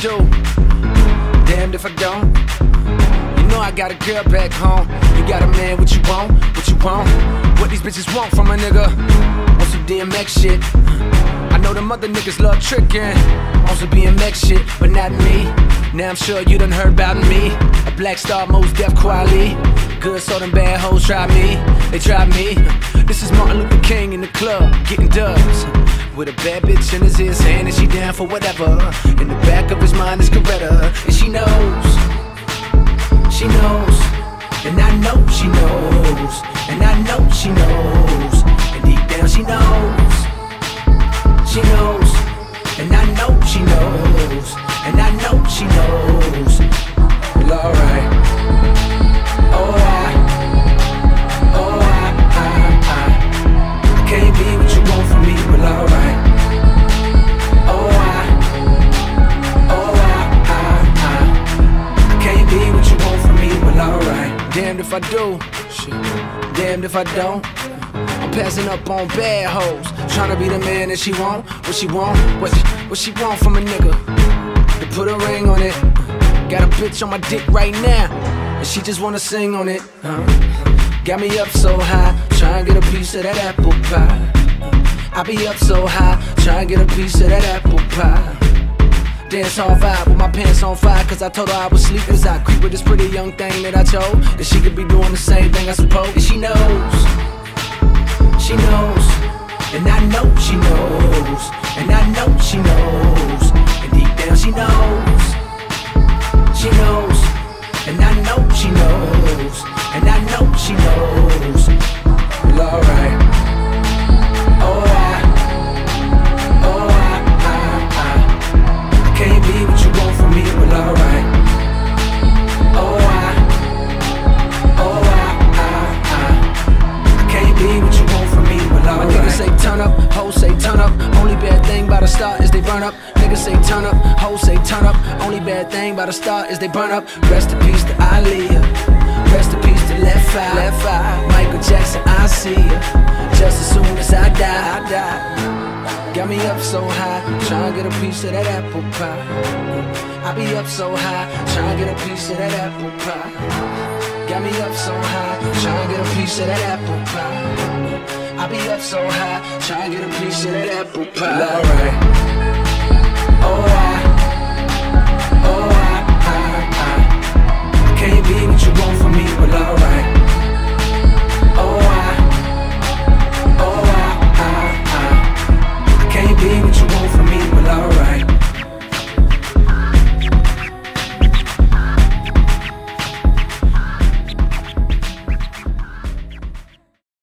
do, damned if I don't. You know I got a girl back home. You got a man, what you want, what you want. What these bitches want from a nigga. Want some DMX shit. I know them other niggas love tricking on some BMX shit, but not me. Now I'm sure you done heard about me. A Black Star, Mos Def Quali. Good, so them bad hoes try me. They try me. This is Martin Luther King in the club, getting dubs. With a bad bitch in his ear saying that she down for whatever. In the back of his mind is Coretta. And she knows. She knows. And I know she knows. And I know she knows. And deep down she knows. She knows. And I know she knows. And I know she knows. Well, alright. Oh, I can't be what you want from me. Well, alright. Oh, I can't be what you want from me. Well, alright. Damned if I do, shit. Damned if I don't. I'm passing up on bad hoes, tryna be the man that she want. What she want? What she want from a nigga? To put a ring on it. Got a bitch on my dick right now, and she just wanna sing on it. Got me up so high, tryna get a piece of that apple pie. I be up so high, tryna get a piece of that apple pie. Dance hall vibe with my pants on fire, cause I told her I was sleep as I creep with this pretty young thing that I chose. That she could be doing the same thing I suppose. And she knows. She knows. And I know she knows. And I know she knows. And deep down she knows. She knows. And I know she knows. And I know she knows. Well, alright. Oh, I can't be what you want from me. Well, alright. Oh, I can't be what you want from me. Well, alright. My niggas say turn up, hoes say turn up. Only bad thing about a star is they burn up. Niggas say turn up, hoes say turn up. Only bad thing about a star is they burn up. Rest in peace to Aaliyah. Rest in peace to Left Eye. Michael Jackson, I see ya. Just as soon as I die. Got me up so high, tryna get a piece of that apple pie. I be up so high, tryna get a piece of that apple pie. Got me up so high, tryna get a piece of that apple pie. I be up so high, tryna get a piece of that apple pie. Well, alright. Oh, I can't be what you want from me. Well, alright.